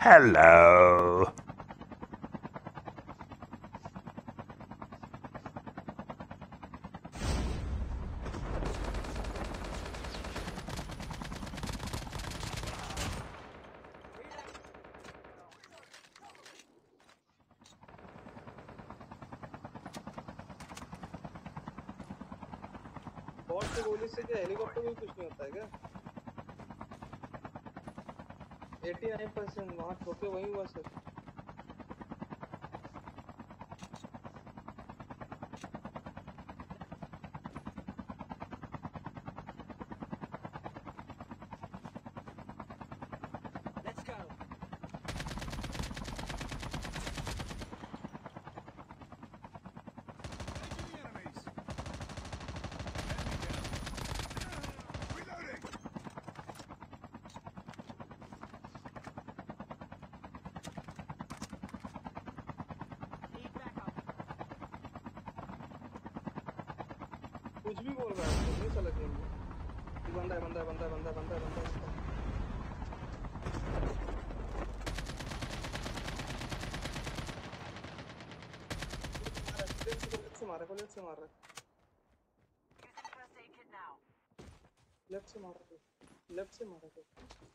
Hello. Bot की गोली से क्या हेलीकॉप्टर में कुछ नहीं होता है क्या? 89% वहाँ ठोके वही हुआ सर। कुछ भी बोल रहा है नहीं चला गेम में। बंदा है बंदा है बंदा है बंदा है बंदा है बंदा है। लेफ्ट से मारा है लेफ्ट से मार रहा है लेफ्ट से मारा है लेफ्ट से मारा है।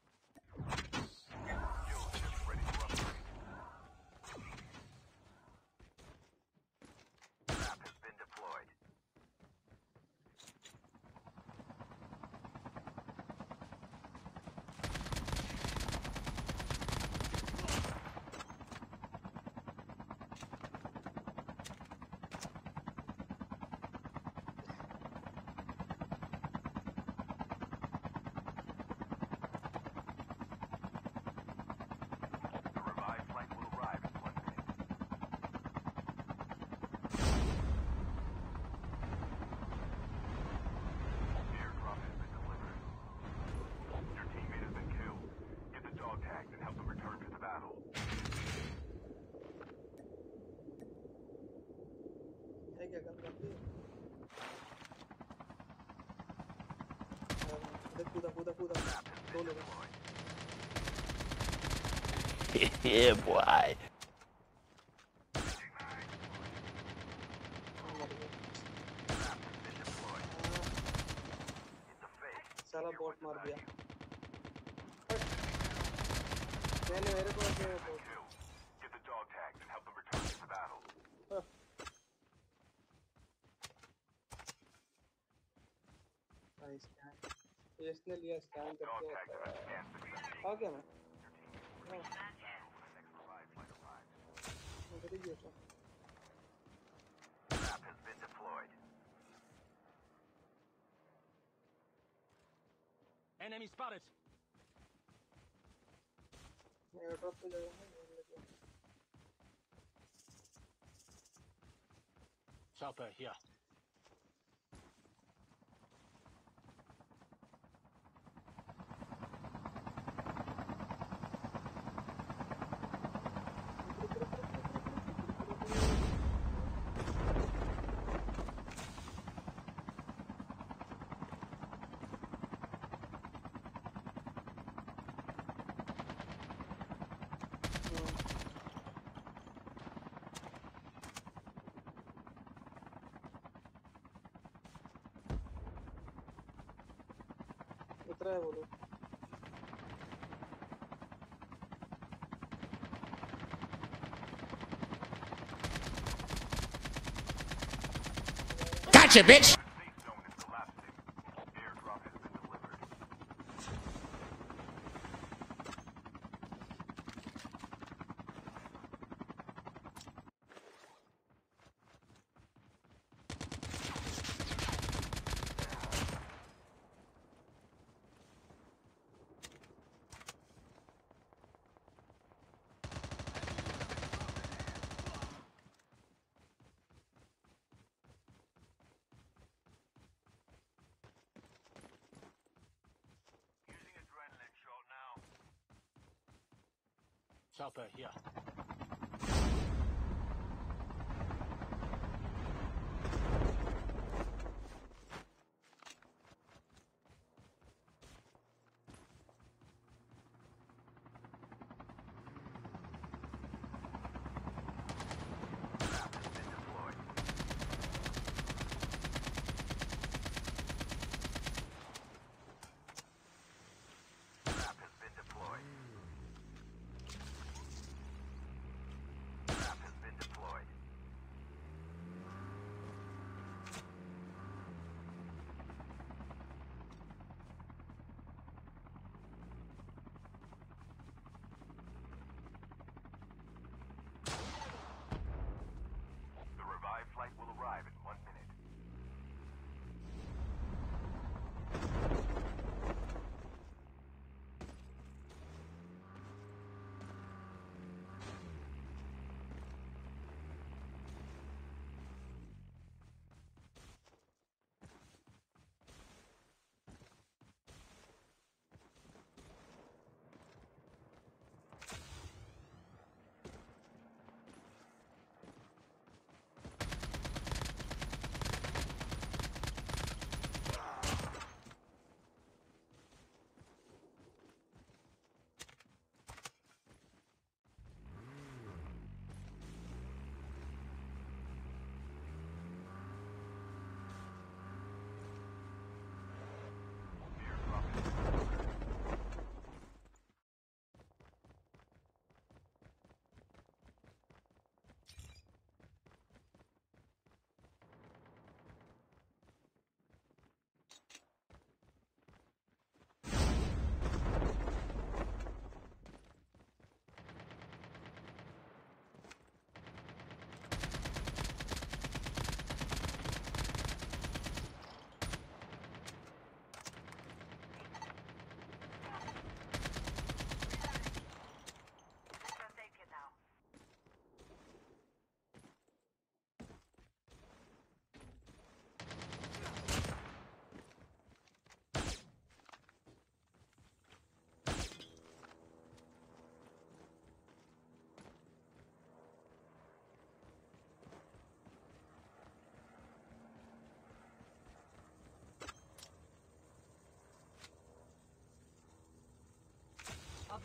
क्या कर रहा है? कूदा कूदा कूदा दो लोग। Yeah, boy. साला बॉट मार दिया। मैंने मेरे को ऐसे इसने लिया स्कैन करके आ गया मैं इधर ही गया। Enemy spotted. एयरड्रॉप पे जाएगा Chopper here. उतरा है बोलो। Gotcha, bitch. Chopper here.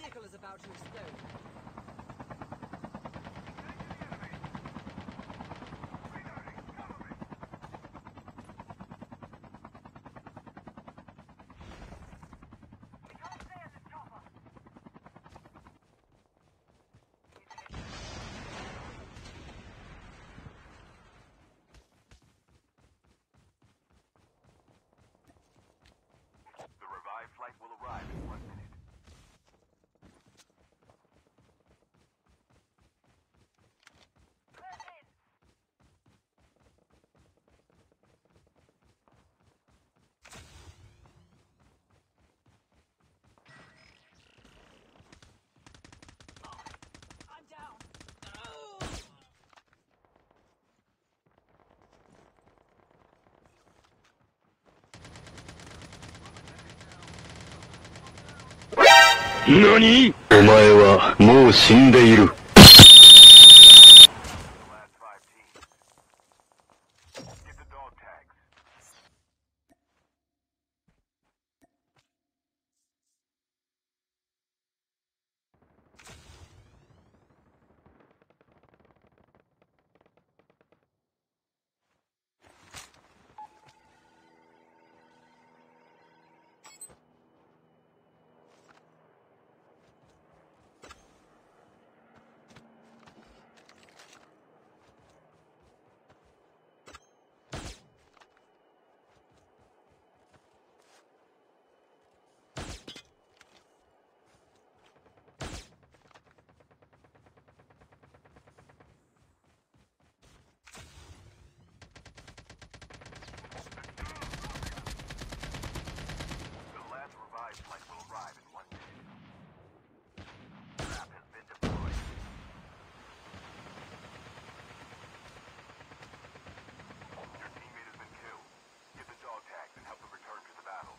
vehicle is about to explode. The revived flight will arrive in 1 minute. I'm down. NANI?! お前はもう死んでいる。 The last 5 teams. Get the dog tags. The last revived flight will arrive in 1 minute. Trap has been deployed. Your teammate has been killed. Get the dog tags and help them return to the battle.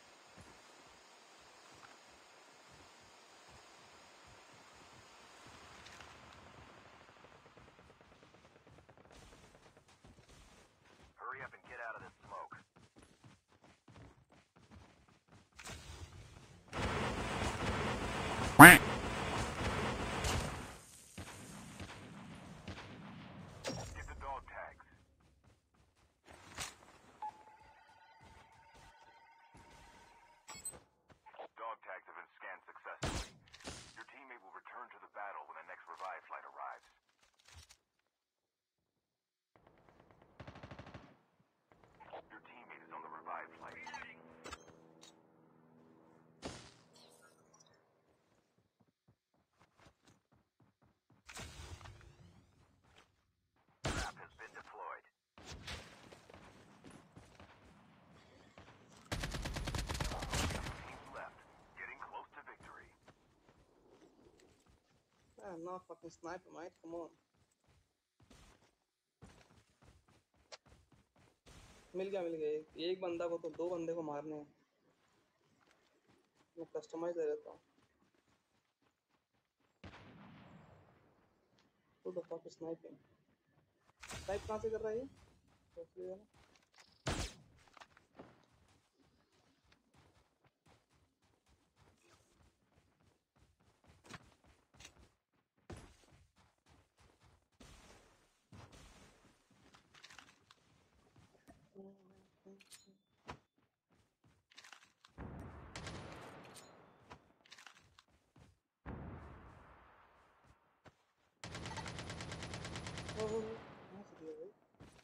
Hurry up and get out of this smoke. Get the dog tags. Dog tags have been scanned successfully. Your teammate will return to the battle when the next revive flight arrives. Your teammate is on the revive flight. Trap has been deployed. Teams left. Getting close to victory. I'm not fucking sniper, mate. Come on. मिल गया एक बंदा को तो 2 बंदे को मारने हैं। मैं कस्टमाइज दे देता हूँ। Who the fuck is sniping? Snipe कहाँ से कर रहा है ये? कहाँ से दिया भाई?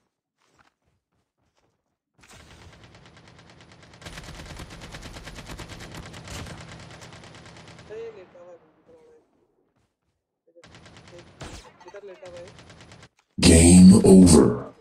ये लेटा हुआ है इधर लेटा हुआ है। Game over.